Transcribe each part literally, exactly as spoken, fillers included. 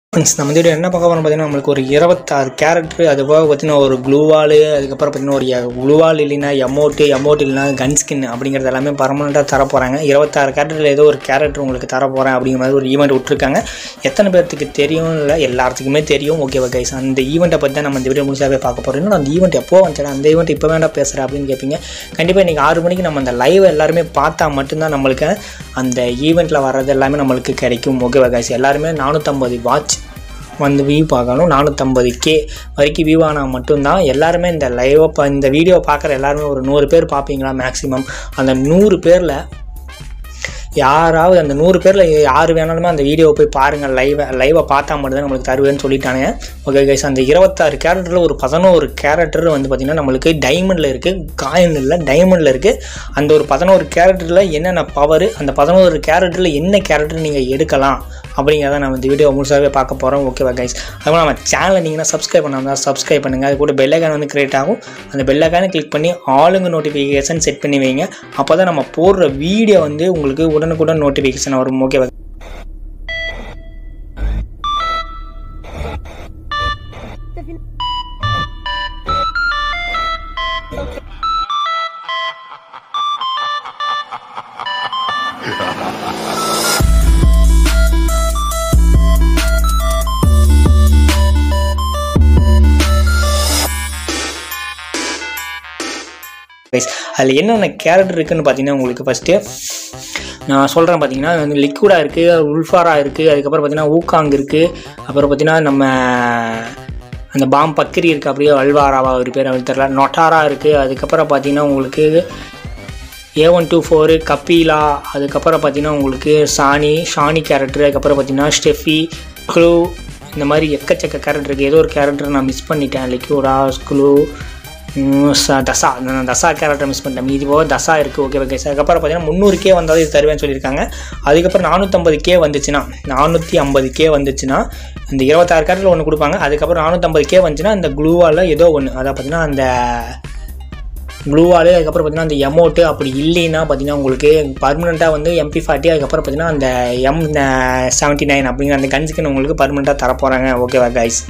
Friends நம்ம video என்ன பார்க்க போகிறோம் பார்த்தீங்கன்னா நம்மளுக்கு ஒரு இருபத்தாறு கேரக்டர் அது போக பார்த்தீங்கன்னா ஒரு க்ளூவால் அதுக்கப்புறம் பார்த்தீங்கன்னா ஒரு க்ளூவால் இல்லைன்னா எமோட்டு எமோட் இல்லைனா கன் ஸ்கின் அப்படிங்கிறது எல்லாமே பர்மனெண்ட்டாக தர போகிறாங்க. இருபத்தாறு கேரக்டரில் ஏதோ ஒரு கேரக்டர் உங்களுக்கு தர போகிறேன் அப்படிங்கிற மாதிரி ஒரு ஈவெண்ட் விட்டுருக்காங்க. எத்தனை பேர்த்துக்கு தெரியும் இல்லை எல்லாத்துக்குமே தெரியும். ஓகேவா கைஸ், அந்த ஈவெண்ட்டை பற்றி தான் நம்ம இந்த வீடியோ முழுசாகவே பார்க்க போகிறோம். இன்னும் அந்த ஈவெண்ட் எப்போ வந்துச்சு, அந்த ஈவெண்ட் இப்போ வேண்டாம் பேசுகிறேன் அப்படின்னு கேட்பீங்க. கண்டிப்பாக இன்றைக்கி ஆறு மணிக்கு நம்ம அந்த லைவ் எல்லாருமே பார்த்தா மட்டும்தான் நம்மளுக்கு அந்த ஈவெண்ட்டில் வர்றது எல்லாமே நம்மளுக்கு கிடைக்கும். ஓகேவா கைஸ், எல்லாருமே நானூற்றம்பது வாட்ச் வந்து வியூ பார்க்கணும். நானூற்றம்பது கே வரைக்கும் வியூ ஆனால் மட்டும்தான் எல்லாருமே இந்த லைவை இப்போ இந்த வீடியோ பார்க்குற எல்லாருமே ஒரு நூறு பேர் பார்ப்பீங்களா மேக்ஸிமம். அந்த நூறு பேரில் யாராவது அந்த நூறு பேரில் யார் வேணாலுமே அந்த வீடியோவை போய் பாருங்கள். லைவை லைவை பார்த்தா மட்டும்தான் நம்மளுக்கு தருவேன்னு சொல்லிட்டானுங்க. ஓகே கைஸ், அந்த இருபத்தாறு கேரக்டரில் ஒரு பதினோரு கேரக்டர் வந்து பார்த்திங்கன்னா நம்மளுக்கு டைமண்டில் இருக்குது, காயின் இல்லை டைமண்டில் இருக்குது. அந்த ஒரு பதினோரு கேரக்டரில் என்னென்ன பவர், அந்த பதினோரு கேரக்டரில் என்ன கேரக்டர் நீங்கள் எடுக்கலாம் அப்படிங்கிறத நம்ம இந்த வீடியோ முழுசாகவே பார்க்க போகிறோம். ஓகேவா கைஸ், அதுவும் நம்ம சேனலை நீங்கள் சப்ஸ்கிரைப் பண்ணாமல் சப்ஸ்கிரைப் பண்ணுங்கள். அது கூட பெல் ஐக்கான் வந்து கிரியேட் ஆகும். அந்த பெல் ஐக்கானை கிளிக் பண்ணி ஆளுங்க நோட்டிஃபிகேஷன் செட் பண்ணி வைங்க. அப்போ தான் நம்ம போடுற வீடியோ வந்து உங்களுக்கு உடனுக்குடன் நோட்டிஃபிகேஷன் வரும். ஓகேவா அதில் என்னென்ன கேரக்டர் இருக்குதுன்னு பார்த்தீங்கன்னா உங்களுக்கு ஃபஸ்ட்டு நான் சொல்கிறேன். பார்த்தீங்கன்னா வந்து லிக்விடாக இருக்குது, உல்ஃபாராக இருக்குது, அதுக்கப்புறம் பார்த்தீங்கன்னா ஊக்காங் இருக்குது, அப்புறம் பார்த்தீங்கன்னா நம்ம அந்த பாம் பக்கிரி இருக்குது, அப்படியே அல்வாராவா ஒரு பேர் அவள் தெரியல, நொட்டாரா இருக்குது. அதுக்கப்புறம் பார்த்தீங்கன்னா உங்களுக்கு ஏ ஒன் டூ ஃபோரு கப்பீலா, அதுக்கப்புறம் பார்த்தீங்கன்னா உங்களுக்கு சாணி ஷானி கேரக்டர், அதுக்கப்புறம் பார்த்தீங்கன்னா ஸ்டெஃபி க்ளூ, இந்த மாதிரி எக்கச்சக்க கேரக்டர் இருக்குது. ஏதோ ஒரு கேரக்டர் நான் மிஸ் பண்ணிட்டேன், லிக்விடா க்ளூ தசா தசா கேரக்டர் மிஸ் பண்ணிட்டேன். மீதி போக தசா இருக்குது. Okay okay sir. அதுக்கப்புறம் பார்த்தீங்கன்னா முந்நூறு கே வந்தாலும் இது தருவேன்னு சொல்லியிருக்காங்க. அதுக்கப்புறம் நானூற்றம்பது கே வந்துச்சுன்னா நானூற்றி ஐம்பது கே வந்துச்சுன்னா இந்த இருபத்தாறு கேரக்டர் ஒன்று கொடுப்பாங்க. அதுக்கப்புறம் நானூற்றம்பது கே வந்துச்சுன்னா இந்த க்ளூவால் ஏதோ ஒன்று, அதாவது பார்த்தீங்கன்னா அந்த க்ளூவால், அதுக்கப்புறம் பார்த்தீங்கன்னா அந்த எமோட்டு, அப்படி இல்லைன்னா பார்த்தீங்கன்னா உங்களுக்கு பர்மனெண்ட்டாக வந்து எம்பி ஃபார்ட்டி, அதுக்கப்புறம் பார்த்தீங்கன்னா அந்த எம் செவன்ட்டி நைன் அப்படிங்கிற அந்த கன்ஸுக்கு உங்களுக்கு பர்மனெண்ட்டாக தரப்போகிறாங்க. ஓகேவா கைஸ்.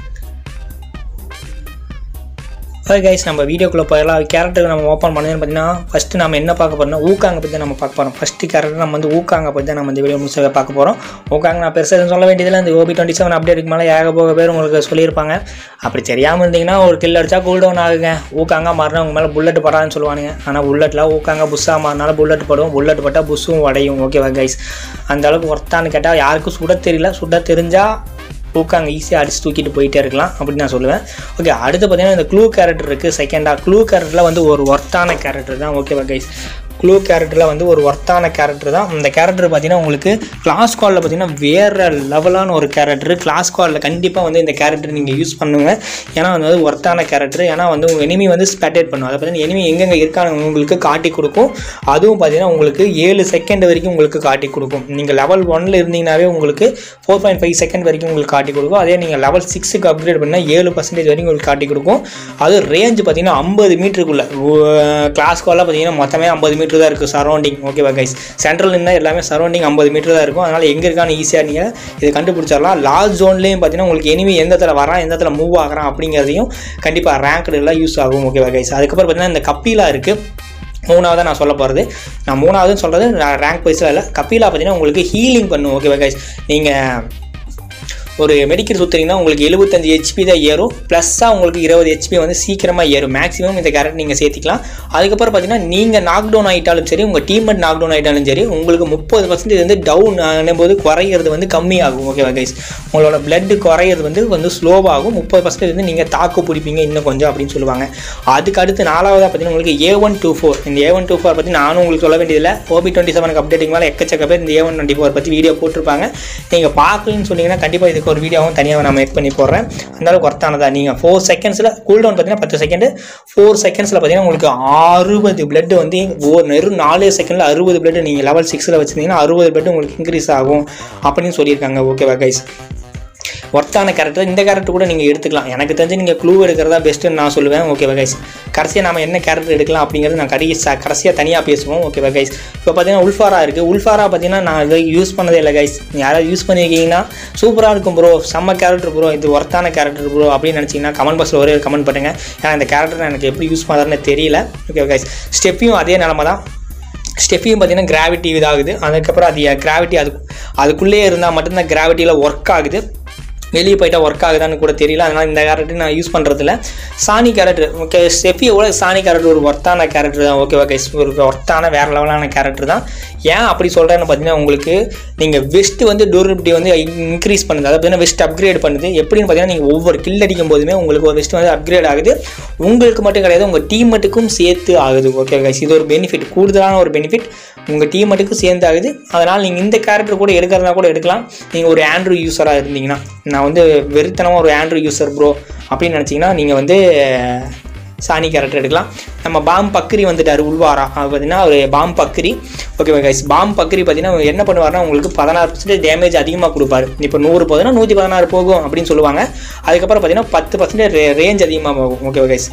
ஓகே கைஸ், நம்ம வீடியோக்குள்ளே போயிடலாம். கேரக்டருக்கு நம்ம ஓப்பன் பண்ணதுன்னு பார்த்தீங்கன்னா ஃபஸ்ட்டு நம்ம என்ன பார்க்க போகிறோம்னா ஊக்காங்க பற்றி தான் நம்ம பார்க்க போகிறோம். ஃபஸ்ட்டு கேரக்டர் நம்ம வந்து ஊக்காங்க பற்றி தான் நம்ம இந்த வீடியோ முழுசாக பார்க்க போகிறோம். ஊக்காங்க நான் பெருசாக சொல்ல வேண்டியதில்லை. இந்த ஓபி டுவெண்ட்டி செவன் அப்டேட்டுக்கு மேலே ஏக போக பேர் உங்களுக்கு சொல்லியிருப்பாங்க. அப்படி தெரியாமல் இருந்தீங்கன்னா ஒரு கில் அடிச்சா கூல் டவுன் ஆகுங்க. ஊக்காங்க மாறினா உங்கள் மேலே புல்லட் படாதுன்னு சொல்லுவானுங்க. ஆனால் புல்லட்டில் ஊக்காங்க புஷ்ஷாக மாறினாலும் புல்லட் படும், புல்லட் பட்டால் புஷ்ஷும் உடையும். ஓகேவா கைஸ், அந்த அளவுக்கு ஒர்த்தான்னு கேட்டால் யாருக்கும் சுட தெரியல. சுட தெரிஞ்சால் ஊக்காங்க ஈஸியாக அடிச்சு தூக்கிட்டு போயிட்டே இருக்கலாம் அப்படின்னு நான் சொல்லுவேன். ஓகே, அடுத்து பார்த்தீங்கன்னா இந்த க்ளூ கேரக்டர் இருக்குது. செகண்டாக க்ளூ கேரக்டரில் வந்து ஒரு ஒர்த்தான கேரக்டர் தான். ஓகேவா கைஸ், க்ளூ கேரக்டரில் வந்து ஒரு ஒர்த்தான கேரக்டர் தான். இந்த கேரக்டர் பார்த்தீங்கன்னா உங்களுக்கு கிளாஸ் காலில் பார்த்தீங்கன்னா வேறு லெவலான ஒரு கேரக்டர். கிளாஸ் காலில் கண்டிப்பாக வந்து இந்த கேரக்டர் நீங்கள் யூஸ் பண்ணுங்கள். ஏன்னா வந்து ஒர்த்தான கேரக்டர். ஏன்னா வந்து உங்கள் எனிமி வந்து ஸ்பேட்டேட் பண்ணும். அதை பார்த்தீங்கன்னா எனிமி எங்கெங்கே இருக்கான்னு உங்களுக்கு காட்டி கொடுக்கும். அதுவும் பார்த்தீங்கன்னா உங்களுக்கு ஏழு செகண்ட் வரைக்கும் உங்களுக்கு காட்டி கொடுக்கும். நீங்கள் லெவல் ஒன்னில் இருந்தீங்கன்னாவே உங்களுக்கு ஃபோர் பாயிண்ட் ஃபைவ் செகண்ட் வரைக்கும் உங்களுக்கு காட்டி கொடுக்கும். அதே நீங்கள் லெவல் சிக்ஸுக்கு அப்கிரேட் பண்ணால் ஏழு பர்சன்டேஜ் வரைக்கும் உங்களுக்கு காட்டி கொடுக்கும். அது ரேஞ்சு பார்த்தீங்கன்னா ஐம்பது மீட்டருக்குள்ளே. கிளாஸ் காலில் பார்த்தீங்கன்னா மொத்தமே ஐம்பது மீட்டர் தான் இருக்குது சரௌண்டிங். ஓகேவா கைஸ், சென்ட்ரல் இருந்தால் எல்லாமே சரௌண்டிங் ஐம்பது மீட்டர் தான் இருக்கும். அதனால் எங்கே இருக்கான்னு ஈஸியாக நீங்கள் இதை கண்டுபிடிச்சிடலாம். லாஸ்ட் ஜோன்லேயும் பார்த்தீங்கன்னா உங்களுக்கு எனிமி எந்த இடத்துல வரான், எந்த இடத்துல மூவ் ஆகிறான் அப்படிங்கிறதையும் கண்டிப்பாக ரேங்க்டு எல்லாம் யூஸ் ஆகும். ஓகேவா கைஸ், அதுக்கப்புறம் பார்த்தீங்கன்னா இந்த கப்பீலா இருக்குது. மூணாவதாக நான் சொல்ல போகிறது, நான் மூணாவதுன்னு சொல்கிறது ரேங்க் வைஸில் இல்லை. கப்பீலா பார்த்தீங்கன்னா உங்களுக்கு ஹீலிங் பண்ணும். ஓகேவா கைஸ், நீங்கள் ஒரு மெடிக்கல் சுற்றுறீங்கன்னா உங்களுக்கு எழுபத்தஞ்சு ஹெச்பி தான் ஏறும். ப்ளஸ்ஸாக உங்களுக்கு இருபது ஹெச்பி வந்து சீக்கிரமாக ஏறும். மேக்ஸிமம் இந்த கேரக்டர் நீங்கள் சேர்த்திக்கலாம். அதுக்கப்புறம் பார்த்தீங்கன்னா நீங்கள் நாக் டவுன் ஆகிட்டாலும் சரி, உங்கள் டீம்மேட் நாக் டவுன் ஆகிட்டாலும் சரி, உங்களுக்கு முப்பது பர்சன்டேஜ் வந்து டவுன் ஆகும்போது குறையிறது வந்து கம்மியாகும். ஓகேவா கைஸ், உங்களோட பிளட் குறையிறது வந்து வந்து ஸ்லோவாகும். முப்பது பர்சன்டேஜ் வந்து நீங்கள் தாக்கு பிடிப்பீங்க இன்னும் கொஞ்சம் அப்படின்னு சொல்லுவாங்க. அதுக்கு அடுத்து நாலாவதாக பார்த்தீங்கன்னா உங்களுக்கு ஏ ஒன் டூ ஃபோர். இந்த ஏ ஒன் டூ ஃபோர் பற்றி நானும் உங்களுக்கு சொல்ல வேண்டியதில்லை. ஓபி டுவெண்ட்டி செவனுக்கு அப்டேட்டிங் மேலே எக்கச்சக்க பேர் இந்த ஏ ஒன் டுவெண்ட்டி ஃபோர் பற்றி வீடியோ போட்டிருப்பாங்க. நீங்கள் பார்க்கலன்னு சொன்னீங்கன்னா கண்டிப்பாக இதுக்கு ஒரு வீடியோவும் தனியாக நான் மேக் பண்ணி போடுறேன். அந்தளவுக்கு ஒர்த்தானதா. நீங்கள் ஃபோர் செகண்ட்ஸில் கூல் டவுன் பார்த்தீங்கன்னா பத்து செகண்ட், ஃபோர் செகண்ட்ஸில் பார்த்தீங்கன்னா உங்களுக்கு அறுபது பிளட் வந்து ஒரு நெரு நாலு செகண்டில் அறுபது பிளட் நீங்கள் லெவல் சிக்ஸில் வச்சுருந்தீங்கன்னா அறுபது பிளட் உங்களுக்கு இன்க்ரீஸ் ஆகும் அப்படின்னு சொல்லியிருக்காங்க. ஓகேவா கைஸ், ஒர்த்தான கேரக்டர். இந்த கேரக்டர் கூட நீங்கள் எடுத்துக்கலாம். எனக்கு தெரிஞ்சு நீங்கள் க்ளூ எடுக்கிறதா பெஸ்ட்டுன்னு நான் சொல்லுவேன். ஓகேவா கைஸ்? கடைசியாக நம்ம என்ன கேரக்டர் எடுக்கலாம் அப்படிங்கிறது நான் கடைசி கடைசியாக தனியாக பேசுவோம். ஓகேவா கைஸ்? இப்போ பார்த்தீங்கன்னா உல்ஃபாரா இருக்குது. உல்ஃபாரா பார்த்தீங்கன்னா நான் இதை யூஸ் பண்ணதே இல்லை கைஸ். யாராவது யூஸ் பண்ணியிருக்கீங்கன்னா சூப்பராக இருக்கும் ப்ரோ, செம்ம கேரக்டர் ப்ரோ, இது ஒர்த்தான கேரக்டர் ப்ரோ அப்படின்னு நினச்சிங்கன்னா கமெண்ட் பாக்ஸில் ஒரே கமெண்ட் பண்ணுங்கள். ஏன்னா இந்த கேரக்டர் எனக்கு எப்படி யூஸ் பண்ணுறதுன்னு தெரியல. ஓகேவா கைஸ்? ஸ்டெப்பையும் அதே நிலமை தான். ஸ்டெஃபியும் பார்த்தீங்கன்னா கிராவிட்டி இதாகுது. அதுக்கப்புறம் அது கிராவிட்டி அது அதுக்குள்ளேயே இருந்தால் மட்டும்தான் கிராவிட்டியில் ஒர்க் ஆகுது. வெளியே போயிட்டா ஒர்க் ஆகுதான்னு கூட தெரியல. அதனால் இந்த கேரக்டர் நான் யூஸ் பண்ணுறதில்ல. சாணி கேரக்டர் ஓகே, ஸ்டெஃபியோட சாணி கேரக்டர் ஒரு ஒர்த்தான கேரக்டர் தான். ஓகேவா கைஸ்? ஒரு ஒர்த்தான வேறு லெவலான கேரக்டர் தான். ஏன் அப்படி சொல்கிறேன்னு பார்த்தீங்கன்னா, உங்களுக்கு நீங்கள் வெஸ்ட்டு வந்து டூரபிலிட்டி வந்து இன்க்ரீஸ் பண்ணுது. அதாவது பார்த்தீங்கன்னா வெஸ்ட் அப்கிரேட் பண்ணுது. எப்படின்னு பார்த்தீங்கன்னா, நீங்கள் ஒவ்வொரு கில் அடிக்கும் போதுமே உங்களுக்கு ஒரு வெஸ்ட் வந்து அப்கிரேட் ஆகுது. உங்களுக்கு மட்டும் கிடையாது, உங்கள் டீம்மேட்டுக்கும் சேர்த்து ஆகுது. Okay guys? இது ஒரு பெனிஃபிட், கூடுதலான ஒரு பெனிஃபிட் உங்கள் டீம்மேட்டுக்கும் சேர்ந்து ஆகுது. அதனால் நீங்கள் இந்த கேரக்டர் கூட எடுக்கிறதா கூட எடுக்கலாம். நீங்கள் ஒரு ஆண்ட்ரு யூஸராக இருந்தீங்கன்னா, நான் வந்து வெறித்தனமாக ஒரு ஆண்ட்ரு யூஸர் ப்ரோ அப்படின்னு நினச்சிங்கன்னா நீங்கள் வந்து சாணி கேரக்டர் எடுக்கலாம். நம்ம பாம் பக்ரி வந்துட்டார் உல்வாரா. அது பார்த்தீங்கன்னா ஒரு பாம் பக்ரி. ஓகேவா கைஸ்? பாம் பக்ரி பார்த்தீங்கன்னா என்ன பண்ணுவார்னா, உங்களுக்கு பதினாறு பர்சன்டேஜ் டேமேஜ் அதிகமாக கொடுப்பாரு. இப்போ நூறு போகுதுன்னா நூற்றி பதினாறு போகும் அப்படின்னு சொல்லுவாங்க. அதுக்கப்புறம் பார்த்தீங்கன்னா பத்து பர்சன்டேஜ் ரேஞ்ச் அதிகமாக போகும். ஓகேவா கைஸ்?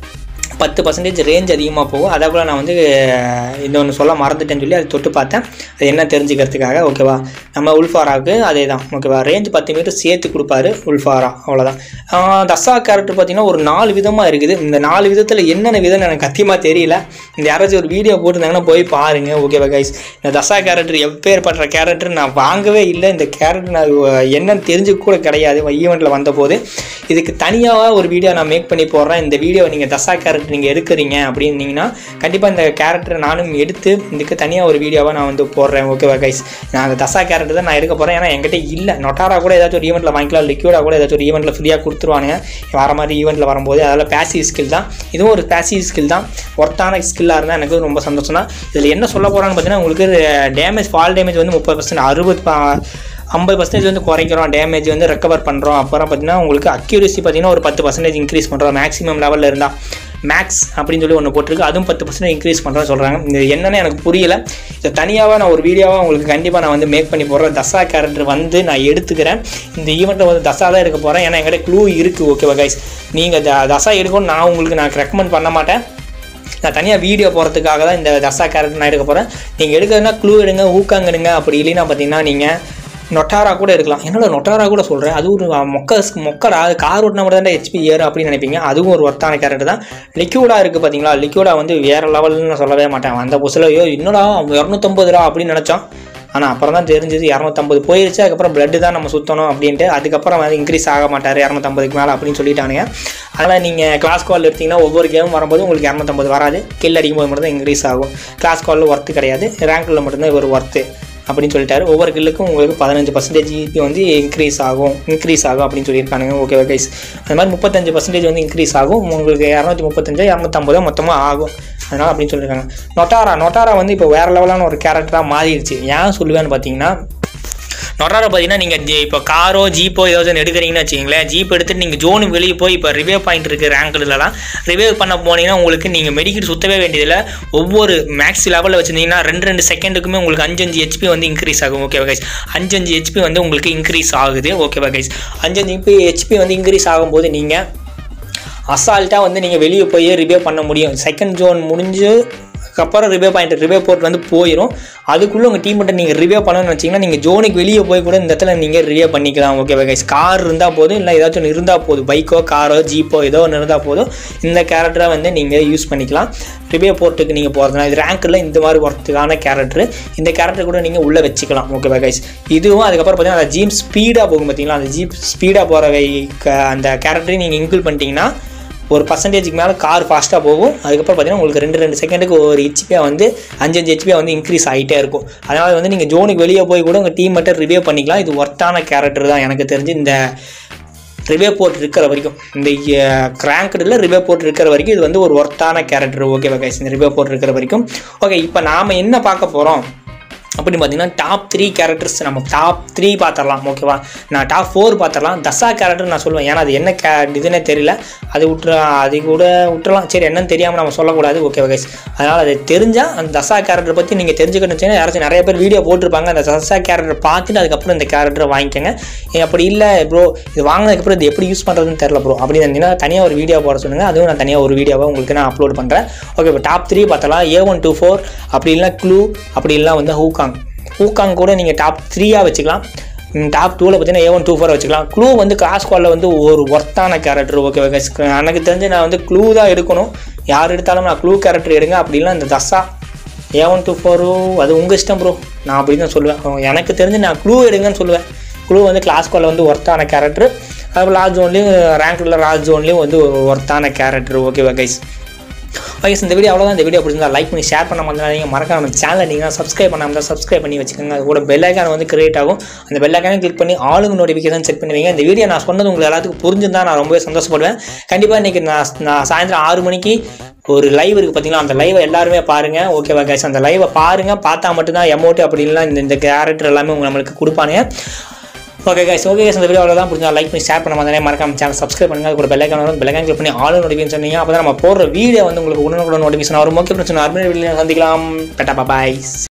பத்து பர்சன்டேஜ் ரேஞ்ச் அதிகமாக போகும். அதை போல் நான் வந்து இந்த ஒன்று சொல்ல மறந்துட்டேன்னு சொல்லி அதை தொட்டு பார்த்தேன், அது என்ன தெரிஞ்சுக்கிறதுக்காக. ஓகேவா? நம்ம உல்ஃபாராவுக்கு அதே தான். ஓகேவா? ரேஞ்ச் பத்து மீட்டர் சேர்த்து கொடுப்பாரு உல்ஃபாரா, அவ்வளோதான். தசா கேரக்டர் பார்த்தீங்கன்னா ஒரு நாலு விதமாக இருக்குது. இந்த நாலு விதத்தில் என்னென்ன விதம்னு எனக்கு சத்தியமாக தெரியல. இந்த யாராச்சும் ஒரு வீடியோ போட்டுருந்தாங்கன்னா போய் பாருங்கள். ஓகேவா கைஸ்? இந்த தசா கேரக்டர் எப்பேற்பட்ட கேரக்டர் நான் வாங்கவே இல்லை. இந்த கேரக்டர் நான் என்னன்னு தெரிஞ்சு கூட கிடையாது ஈவெண்ட்டில் வந்தபோது. இதுக்கு தனியாக ஒரு வீடியோ நான் மேக் பண்ணி போடுறேன். இந்த வீடியோ நீங்கள் தசா கேரக்டர் நீங்கள் எடுக்கிறீங்க அப்படின்னீங்கன்னா கண்டிப்பாக இந்த கேரக்டரை நானும் எடுத்து இதுக்கு தனியாக ஒரு வீடியோவாக நான் வந்து போடுறேன். ஓகேவா கைஸ்? நான் அந்த தசா கேரக்டர் தான் நான் எடுக்க போகிறேன். ஏன்னா என்கிட்ட இல்லை. நொட்டாரா கூட ஏதாச்சும் ஒரு ஈவெண்ட்டில் வாங்கிக்கலாம், லிக்யூடா கூட ஏதாச்சும் ஒரு ஈவெண்ட்டில் ஃப்ரீயாக கொடுத்துருவானுங்க வர மாதிரி ஈவெண்ட்டில் வரும்போது. அதெல்லாம் பேசிவ் ஸ்கில் தான். இதுவும் ஒரு பேசிவ் ஸ்கில் தான். ஒர்த்தான ஸ்கில்லாக இருந்தால் எனக்கு ரொம்ப சந்தோஷம் தான். இதில் என்ன சொல்ல போகிறான்னு பார்த்தீங்கன்னா, உங்களுக்கு டேமேஜ் ஃபால் டேமேஜ் வந்து முப்பது பர்சன்ட் அறுபது ஐம்பது பர்சன்டேஜ் வந்து குறைக்கிறோம், டேமேஜ் வந்து ரெக்கவர் பண்ணுறோம். அப்புறம் பார்த்தீங்கன்னா உங்களுக்கு அக்யூரசி பார்த்தீங்கன்னா ஒரு பத்து பர்சன்டேஜ் இன்க்ரீஸ் பண்ணுறோம். மேக்ஸிமம் லெவலில் இருந்தால் மேக்ஸ் அப்படின்னு சொல்லி ஒன்று போட்டிருக்கு, அதுவும் பத்து பர்சன்டேஜ் இன்க்ரீஸ் பண்ணுறோன்னு சொல்கிறாங்க. இது என்னென்னு எனக்கு புரியல. இதை தனியாக நான் ஒரு வீடியோவாக உங்களுக்கு கண்டிப்பாக நான் வந்து மேக் பண்ணி போடுறேன். தசா கேரக்டர் வந்து நான் எடுத்துக்கிறேன். இந்த ஈவெண்ட்டை வந்து தசா தான் எடுக்க போகிறேன். ஏன்னா என்கிட்ட க்ளூ இருக்குது. ஓகேவா கைஸ்? நீங்கள் த தசா எடுக்கணும்னு நான் உங்களுக்கு நான் ரெக்கமெண்ட் பண்ண மாட்டேன். நான் தனியாக வீடியோ போகிறதுக்காக தான் இந்த தசா கேரக்டர் நான் எடுக்க போகிறேன். நீங்கள் எடுக்கிறதுனா க்ளூ எடுங்க, ஊக்காங்க எடுங்க. அப்படி இல்லைன்னா பார்த்தீங்கன்னா நீங்கள் நொட்டாரா கூட எடுக்கலாம். என்னோட நொட்டாரா கூட சொல்கிறேன், அது ஒரு மொக்க மொக்கடா கார் ஓட்டினா மட்டும் தான் ஹெச்பி ஏறு அப்படின்னு நினைப்பீங்க. அதுவும் ஒரு ஒர்த்தான கேரக்டர் தான். லிக்யூடா இருக்குது பார்த்தீங்களா? லிக்யூடா வந்து வேறு லெவல்னு சொல்லவே மாட்டேன். அந்த புதுசில் ஐயோ இன்னொடா இரநூத்தம்பது ரூபா அப்படின்னு நினச்சோம். ஆனால் அப்புறம் தான் தெரிஞ்சது இரநூத்தம்பது போயிடுச்சு. அதுக்கப்புறம் பிளட்டு தான் நம்ம சுற்றணும் அப்படின்ட்டு. அதுக்கப்புறம் வந்து இன்க்ரீஸ் ஆக மாட்டார் இரநூத்தம்பதுக்கு மேலே அப்படின்னு சொல்லிட்டானுங்க. அதனால் நீங்கள் கிளாஸ் கால் எடுத்திங்கன்னா ஒவ்வொரு கேமும் வரும்போது உங்களுக்கு இரநூத்தம்பது வராது. கில் அடிக்கும்போது மட்டும் தான் இன்க்ரீஸ் ஆகும். கிளாஸ் காலில் ஒர்த்து கிடையாது, ரேங்கில் மட்டும்தான் ஒரு ஒர்த்து அப்படின்னு சொல்லிட்டாரு. ஒவ்வொரு கில்லுக்கும் உங்களுக்கு பதினஞ்சு பர்சன்டேஜ் ஜிபி வந்து இன்க்ரீஸ் ஆகும் இன்க்ரீஸ் ஆகும் அப்படின்னு சொல்லியிருக்கானுங்க. ஓகேவா கைஸ்? அந்த மாதிரி முப்பத்தஞ்சு பர்சன்டேஜ் வந்து இன்க்ரீஸ் ஆகும். உங்களுக்கு இரநூத்தி முப்பத்தஞ்சு இரநூத்தம்பது மொத்தமாக ஆகும். அதனால் அப்படின்னு சொல்லியிருக்காங்க. நொட்டாரா நொட்டாரா வந்து இப்போ வேறு லெவலான ஒரு கேரக்டராக மாறிடுச்சு. ஏன் சொல்லுவேன்னு பார்த்தீங்கன்னா, நொட்டாரா பார்த்தீங்கன்னா நீங்கள் இப்போ காரோ ஜீப்போ ஏதாவது எடுக்கிறீங்கன்னு வச்சிங்களேன். ஜீப் எடுத்துகிட்டு நீங்கள் ஜோனுக்கு வெளியே போய் இப்போ ரிவே பாயிண்ட் இருக்குது ரேங்க்லலாம் ரிவே பண்ண போனீங்கன்னா உங்களுக்கு நீங்கள் மெடிக்கெட் சுற்றவே வேண்டியதில்லை. ஒவ்வொரு மேக்ஸ் லெவலில் வச்சுருந்தீங்கன்னா ரெண்டு ரெண்டு செகண்டுக்குமே உங்களுக்கு அஞ்சு அஞ்சு ஹெச்பி வந்து இன்க்ரீஸ் ஆகும். ஓகேவா கைஸ்? அஞ்சு அஞ்சு ஹெச்பி வந்து உங்களுக்கு இன்க்ரீஸ் ஆகுது. ஓகேவா கைஸ்? அஞ்சு அஞ்சு ஹெச்பி வந்து இன்க்ரீஸ் ஆகும்போது நீங்கள் அசால்ட்டாக வந்து நீங்கள் வெளியே போய் ரிவே பண்ண முடியும். செகண்ட் ஜோன் முடிஞ்சு அப்புறம் ரிவே பாயிண்ட் ரிவே போர்ட் வந்து போயிடும். அதுக்குள்ளே உங்கள் டீம் மட்டும் நீங்கள் ரிவே பண்ணணும்னு வச்சிங்கன்னா நீங்கள் ஜோனுக்கு வெளியே போய் கூட இந்த இடத்துல நீங்கள் ரிவே பண்ணிக்கலாம். ஓகேவா கைஸ்? கார் இருந்தால் போதும், இல்லை ஏதாச்சும் ஒன்று இருந்தால் போதும், பைக்கோ காரோ ஜீப்போ ஏதோ ஒன்று இருந்தால் போதும், இந்த கேரக்டரை வந்து நீங்கள் யூஸ் பண்ணிக்கலாம். ரிவே போர்ட்டுக்கு நீங்கள் போகிறதுனா இது ரேங்க்கில் இந்த மாதிரி ஒர்த்துக்கான கேரக்டர். இந்த கேரக்டர் கூட நீங்கள் உள்ளே வச்சுக்கலாம். ஓகேவா கைஸ்? இதுவும் அதுக்கப்புறம் பார்த்தீங்கன்னா அந்த ஜீப் ஸ்பீடாக போகும் பார்த்தீங்களா? அந்த ஜீப் ஸ்பீடாக போகிற அந்த கேரக்டரையும் நீங்கள் இன்க்ளூட் பண்ணிட்டீங்கன்னா ஒரு பர்சன்டேஜுக்கு மேலே கார் ஃபாஸ்ட்டாக போகும். அதுக்கப்புறம் பார்த்தீங்கன்னா உங்களுக்கு ரெண்டு ரெண்டு செகண்டுக்கு ஒரு ஹெச்பியாக வந்து அஞ்சு அஞ்சு ஹெச்பியாக வந்து இன்க்ரீஸ் ஆகிட்டே இருக்கும். அதனால் வந்து நீங்கள் ஜோனுக்கு வெளியே போய் கூட உங்கள் டீம் மட்டும் ரிவ்யூ பண்ணிக்கலாம். இது ஒர்த்தான கேரக்டர் தான் எனக்கு தெரிஞ்சு. இந்த ரிவ்யூ போர்ட் இருக்கிற வரைக்கும், இந்த கிராங்க்டில் ரிவ்யூ போர்ட் இருக்கிற வரைக்கும் இது வந்து ஒரு ஒர்த்தான கேரக்டர். ஓகேவா கைஸ்? இந்த ரிவ்யூ போர்ட் இருக்கிற வரைக்கும். ஓகே, இப்போ நாம் என்ன பார்க்க போகிறோம் அப்படின்னு பார்த்தீங்கன்னா டாப் த்ரீ கேரக்டர்ஸ் நம்ம டாப் த்ரீ பார்த்துடலாம் ஓகேவா. நான் டாப் ஃபோர் பார்த்துடலாம். தசா கேரக்டர் நான் சொல்லுவேன், ஏன்னா அது என்ன கே இதுன்னே தெரியல, அது விட்டுற அது கூட விட்டுறலாம். சரி என்னன்னு தெரியாமல் நம்ம சொல்லக்கூடாது ஓகேவா கைஸ். அதனால் அது தெரிஞ்சால் அந்த தசா கேரக்டர் பற்றி நீங்கள் தெரிஞ்சுக்கணும்னு வச்சுன்னா யாராச்சும் நிறைய பேர் வீடியோ போட்டிருப்பாங்க, அந்த தசா கேரக்டர் பார்த்துட்டு அதுக்கப்புறம் இந்த கேரக்டரை வாங்கிக்கோங்க. அப்படி இல்லை ப்ரோ இது வாங்கினதுக்கப்புறம் இது எப்படி யூஸ் பண்ணுறதுன்னு தெரில ப்ரோ அப்படின்னு இருந்தீங்கன்னா தனியாக ஒரு வீடியோ போட சொல்லுங்கள், அதுவும் நான் தனியாக ஒரு வீடியோவை உங்களுக்கு நான் அப்லோட் பண்ணுறேன். ஓகே இப்போ டாப் த்ரீ பார்த்தலாம். ஏ ஒன் டூ ஃபோர் அப்படி இல்லைனா க்ளூ அப்படி இல்லைனா வந்து ஹூகாங். ஹூகாங் கூட நீங்கள் டாப் த்ரீயாக வச்சுக்கலாம். டாப் டூவில் பார்த்தீங்கன்னா ஏ ஒன் டூ ஃபோர் வச்சுக்கலாம். க்ளூ வந்து கிளாஸ் ஸ்குவாடில் வந்து ஒரு ஒர்த்தான கேரக்டர் ஓகே. எனக்கு தெரிஞ்சு நான் வந்து க்ளூ தான் எடுக்கணும், யார் எடுத்தாலும் நான் க்ளூ கேரக்டர் எடுங்க. அப்படிலாம் இந்த தசா ஏ ஒன் டூ ஃபோரோ அது உங்கள் இஷ்டம் ப்ரோ, நான் அப்படி தான் சொல்லுவேன். எனக்கு தெரிஞ்சு நான் க்ளூ எடுங்கன்னு சொல்லுவேன். க்ளூ வந்து கிளாஸ் ஸ்குவாடில் வந்து ஒர்த்தான கேரக்டர், அது லார்ஜ் ஜோன்லேயும் ரேங்க்கில் லார்ஜ் ஜோன்லேயும் வந்து ஒரு ஒர்த்தான கேரக்டர் ஓகேவா கைஸ். ஓகே இந்த வீடியோ அவ்வளோதான். இந்த வீடியோ பிடிச்சிருந்தா லைக் பண்ணி ஷேர் பண்ண மாதிரி மறக்காம நம்ம சேனலை நீங்கள் சப்ஸ்கிரைப் பண்ணாமல் தான் சப்ஸ்கிரைப் பண்ணி வச்சுக்கோங்க. அது கூட பெல் ஐக்கான் வந்து கிரியேட் ஆகும், அந்த பெல் ஐக்கானை கிளிக் பண்ணி ஆளுங்க நோட்டிஃபிகேஷன் செட் பண்ணுவீங்க. இந்த வீடியோ நான் சொன்னது உங்களுக்கு எல்லாத்துக்கும் புரிஞ்சிருந்தா நான் ரொம்பவே சந்தோஷப்படுவேன். கண்டிப்பாக இன்றைக்கி நான் நான் சாயந்தரம் ஆறு மணிக்கு ஒரு லைவ் இருக்குது பார்த்தீங்களா, அந்த லைவை எல்லாருமே பாருங்கள் ஓகேவா கைஸ். அந்த லைவை பாருங்கள், பார்த்தா மட்டும்தான் எமௌண்ட் அப்படின்லாம் இந்த இந்த கேரக்டர் எல்லாமே உங்களுக்கு நம்மளுக்கு கொடுப்பானுங்க. ஓகே கைஸ் ஓகே கைஸ் இந்த வீடியோ அவ்வளோதான். பிடிச்சா லைக் பண்ணி ஷேர் பண்ண மாதிரி மறக்காம சேனல் சப்ஸ்கிரைப் பண்ணுங்க. அது கூட பெல் ஐக்கான் வரும், பெல் ஐக்கான் கிளிக் பண்ணி ஆல் நோட்டிஃபிகேஷன் சொன்னீங்க, அப்போ தான் நம்ம போடுற வீடியோ வந்து உங்களுக்கு உடனுக்குடன் நோட்டிஃபிகேஷன் வரும். ஓகே பிரச்சனை அருமையான வீடியோ சந்திக்கலாம். பெட்டா பாய்.